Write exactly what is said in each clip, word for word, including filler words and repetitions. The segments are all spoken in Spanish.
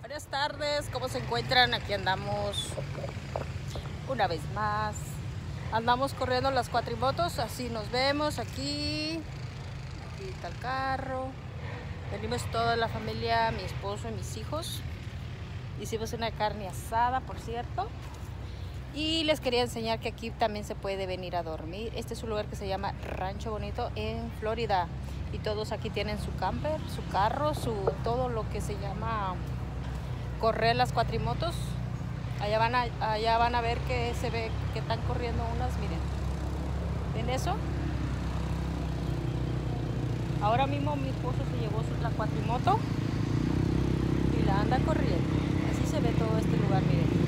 Buenas tardes, ¿cómo se encuentran? Aquí andamos una vez más. Andamos corriendo las cuatrimotos, así nos vemos aquí. Aquí está el carro. Venimos toda la familia, mi esposo y mis hijos. Hicimos una carne asada, por cierto. Y les quería enseñar que aquí también se puede venir a dormir. Este es un lugar que se llama Rancho Bonito en Florida. Y todos aquí tienen su camper, su carro, su todo lo que se llama correr las cuatrimotos. Allá van a, allá van a ver que se ve que están corriendo unas, miren. ¿Ven eso? Ahora mismo mi esposo se llevó su la cuatrimoto y la anda corriendo. Así se ve todo este lugar, miren.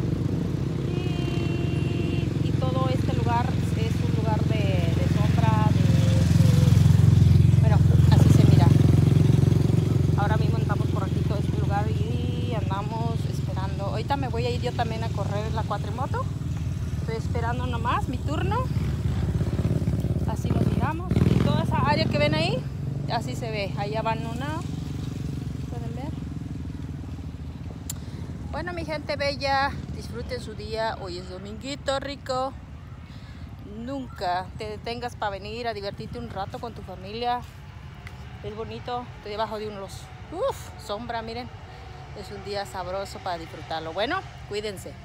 Y, y todo este lugar es un lugar de, de sombra, de, de, bueno, así se mira. Ahora mismo andamos por aquí todo este lugar y andamos esperando. Ahorita me voy a ir yo también a correr la cuatrimoto. Estoy esperando nomás mi turno. Así nos miramos. Y toda esa área que ven ahí, así se ve. Allá van una. ¿Pueden ver? Bueno, mi gente bella, disfruten su día. Hoy es dominguito rico. Nunca te detengas para venir a divertirte un rato con tu familia. Es bonito. Estoy debajo de unos, uff, sombra, miren. Es un día sabroso para disfrutarlo. Bueno, cuídense.